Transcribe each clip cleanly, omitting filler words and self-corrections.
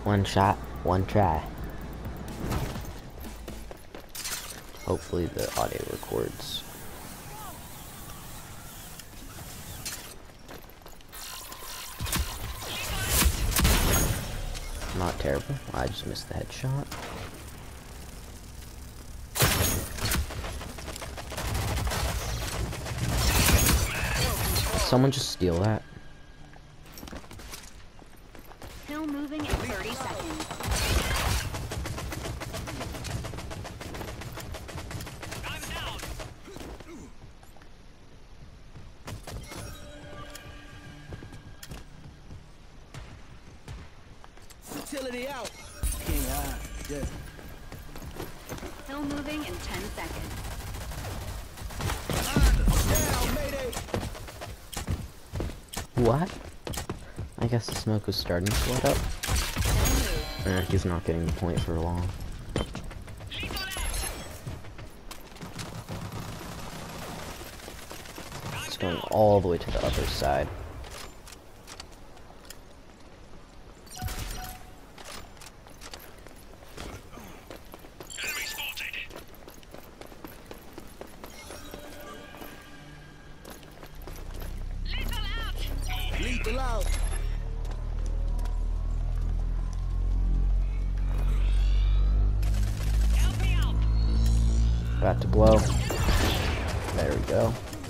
One shot, one try. Hopefully the audio records. Not terrible. I just missed the headshot. Someone just steal that. Still moving in 30 seconds. I'm down. Utility out. Good. Still moving in 10 seconds. Down, mayday. What? I guess the smoke was starting to let up. He's not getting the point for long. It's going all the way to the other side. Lethal out. About to blow. There we go.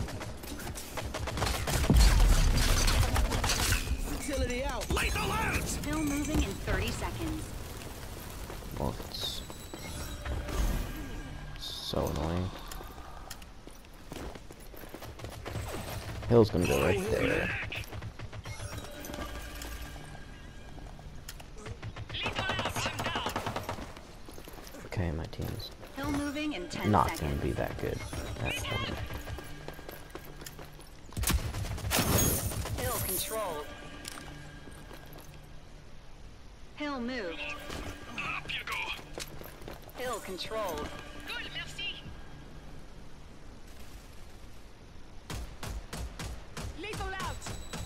Utility out. Lethal out. Still moving in 30 seconds. Well, it's so annoying. Hill's gonna go right there. Okay, my team's Still moving in 10 not seconds. gonna be that good at that point. Hill controlled. Hill moved. Up you go. Hill controlled. Good, merci. Lethal out.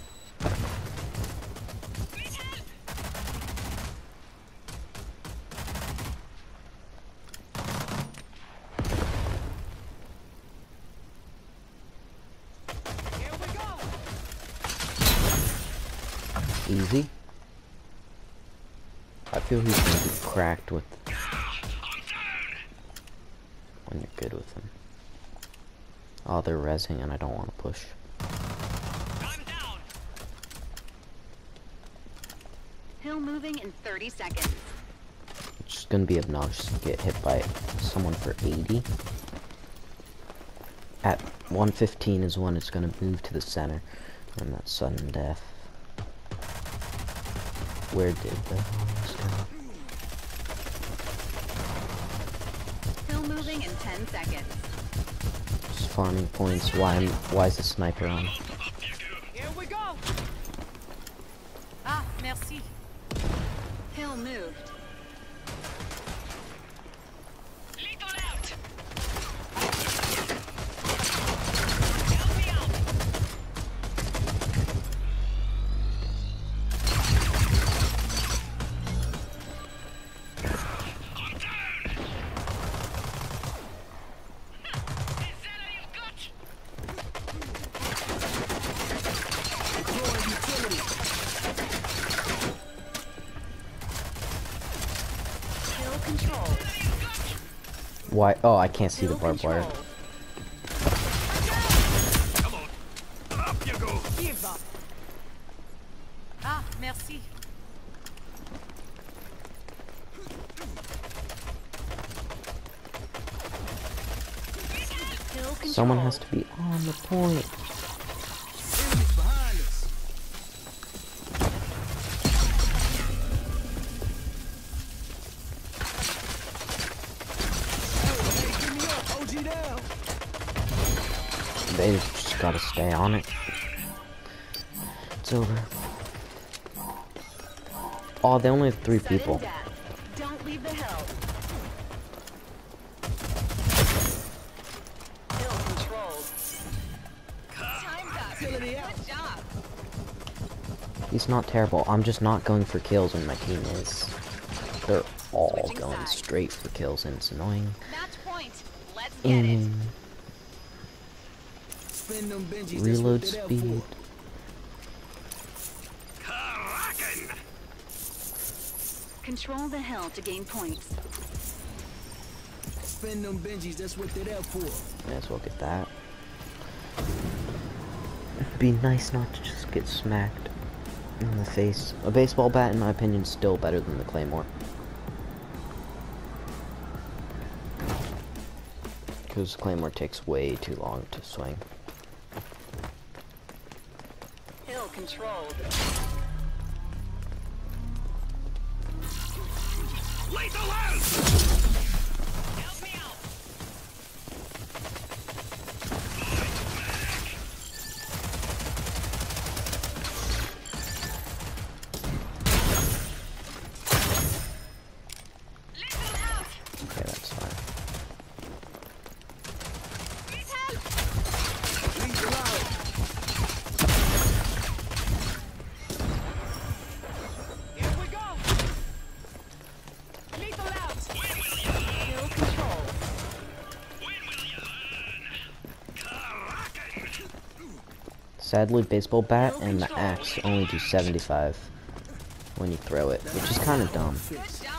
Need help. Here we go. Easy. I feel he's gonna be cracked with when you're good with him. Oh, they're rezzing and I don't want to push. I'm down. Hill moving in 30 seconds. It's just gonna be obnoxious to get hit by someone for 80. At 115 is when it's gonna move to the center, and that's sudden death. Where did the homes go? Still moving in 10 seconds. Just farming points. Why is the sniper on? Up you go. Here we go. Ah, merci. Hill moved. Lethal out. Help me out. I'm down. Is that any good? Deploying utility. Hill controlled. Why? Oh, I can't see the Hill barbed wire. controlled. Come on. Up you go. Give up. Ah, merci. Hill controlled. Someone has to be on the point. Enemies behind us. Hey, give me up. OG down. They just gotta stay on it. It's over. Oh, they only have 3 Sudden people. death. Don't leave the hill. Hill controlled. Time's up. Utility out. Good job. He's not terrible. I'm just not going for kills when my team is. They're all Switching going sides. straight for kills, and it's annoying. Match point. Let's get it. Spin them Benjis, that's Reload what they there speed. Kraken! Control the hill to gain points. for. Spin them Benjis, that's what they there for. May as well get that. It'd be nice not to just get smacked in the face. A baseball bat, in my opinion, is still better than the claymore. Because claymore takes way too long to swing. Hill controlled. Lethal out! Help me out! Lethal out! Okay, that's fine. Lethal out. Here we go. Lethal out. Hill control. When will you learn? Kraken! Sadly, baseball bat and the axe only do 75 when you throw it, which is kind of dumb. Good job.